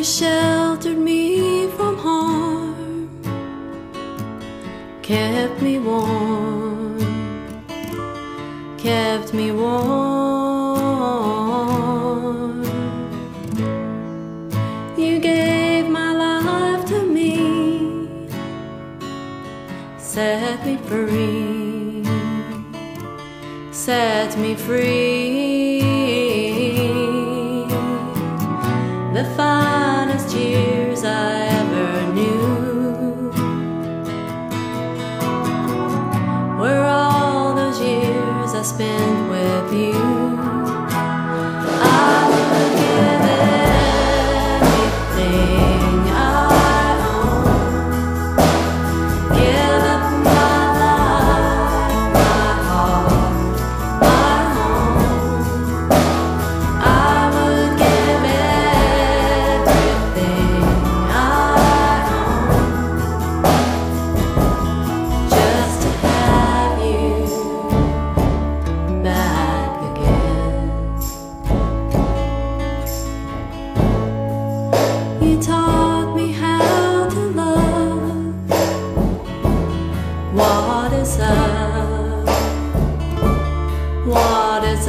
sheltered me from harm, kept me warm, kept me warm. You gave my life to me, set me free, set me free. The finest years I ever knew were all those years I spent with you. I would give anything I own, give up my life, my heart, my home. I would give everything I own just to have you back again. You taught me how to love. What is up? What is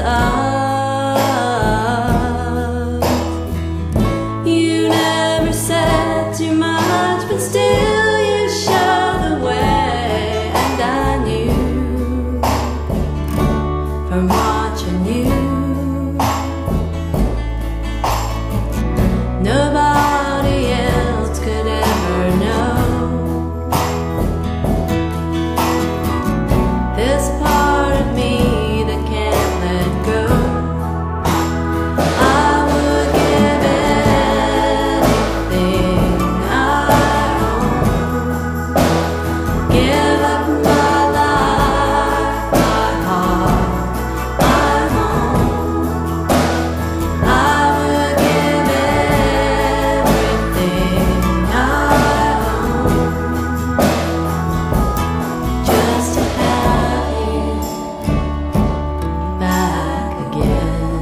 up? You never said too much, but still you showed the way. And I knew from watching you, nobody else could ever know this part of me that can't let go. I would give anything I own, give up my life, my heart, my home. I would give everything I own just to have you back again.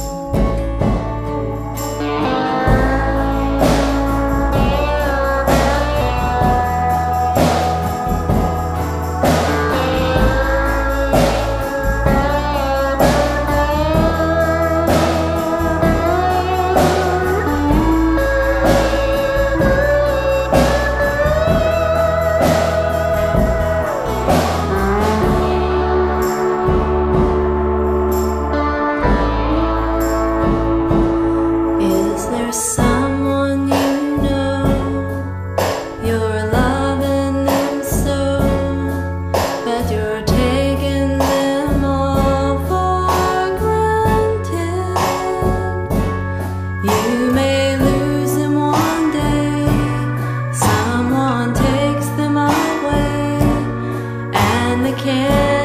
Is there someone you know you're loving them so, but you're taking them all for granted? You may lose them one day, someone takes them away, and they can't